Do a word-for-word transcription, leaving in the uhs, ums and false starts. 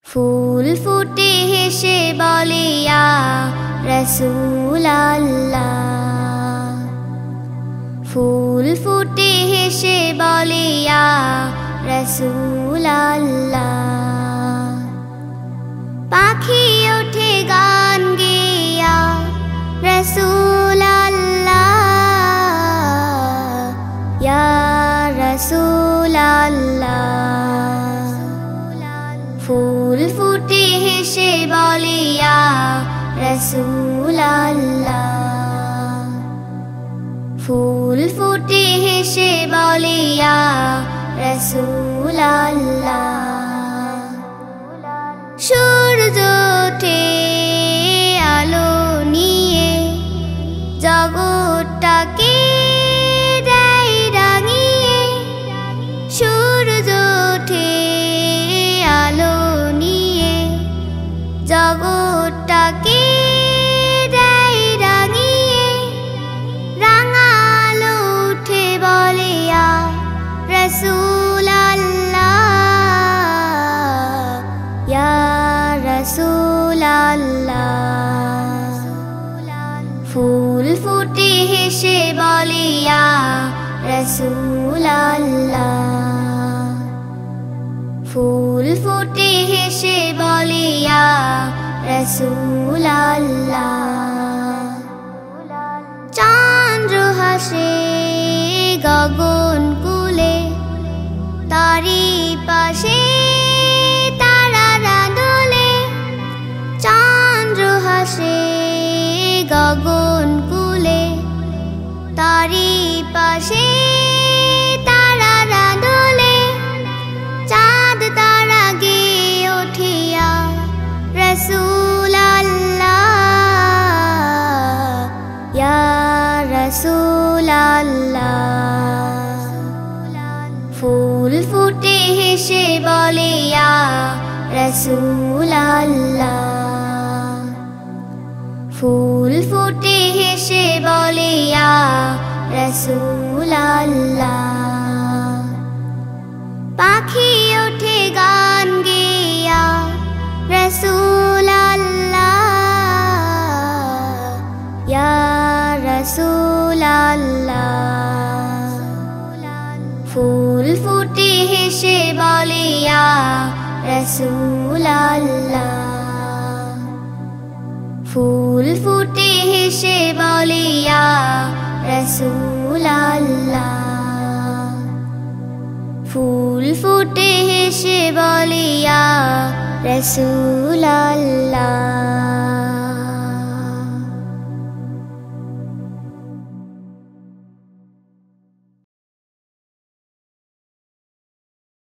ফুল ফুটে হেসে বলে ইয়া রাসূল আল্লাহ। ফুল ফুটে হেসে বলে ইয়া রাসূল আল্লাহ। পাখি ওঠে গান গেয়ে ইয়া রাসূল আল্লাহ, ইয়া রাসূল আল্লাহ। ফুল ফুটে হেসে বলে ইয়া রাসূল আল্লাহ। ফুল ফুটে হেসে বলে ইয়া রাসূল আল্লাহ। সূর্য ওঠে আলো নিয়ে জগৎটাকে দেয় রাঙিয়ে। সূর্য ওঠে আলো নিয়ে জগৎটাকে দেয় রাঙিয়ে। রাঙা আলো উঠে বলে ইয়া রাসূল আল্লাহ, ইয়া রাসূল আল্লাহ। ফুল ফুটে হেসে বলে ইয়া রাসূল আল্লাহ। ফুল ফুটে হেসে বলে ইয়া রাসূল আল্লাহ। চন্দ্র হাসে গগন কুলে, তারি পাশে তারারা দোলে। চন্দ্র হাসে গগন কুলে, তারি পাশে তারারা দোলে। চাঁদ তারা গেয়ে ওঠে ইয়া রাসূল আল্লাহ, ইয়া রাসূল আল্লাহ। ফুল ফুটে হেসে বলে ইয়া রাসূল আল্লাহ। ফুল ফুটে হেসে বলে ইয়া রাসূল আল্লাহ। পাখি ওঠে গান গেয়ে ইয়া রাসূল আল্লাহ, ইয়া রাসূল আল্লাহ। ফুল ফুটে হেসে বলে ইয়া রাসূল আল্লাহ। ফুল ফুটে হেসে বলে ইয়া রাসূল আল্লাহ। ফুল ফুটে হেসে বলে ইয়া রাসূল আল্লাহ।